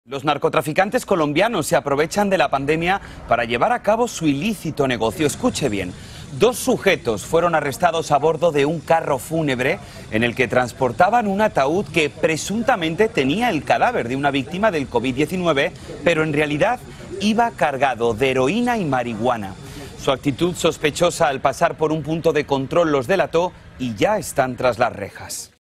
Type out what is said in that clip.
Los narcotraficantes colombianos se aprovechan de la pandemia para llevar a cabo su ilícito negocio. Escuche bien, 2 sujetos fueron arrestados a bordo de un carro fúnebre en el que transportaban un ataúd que presuntamente tenía el cadáver de una víctima del COVID-19, pero en realidad iba cargado de heroína y marihuana. Su actitud sospechosa al pasar por un punto de control los delató y ya están tras las rejas.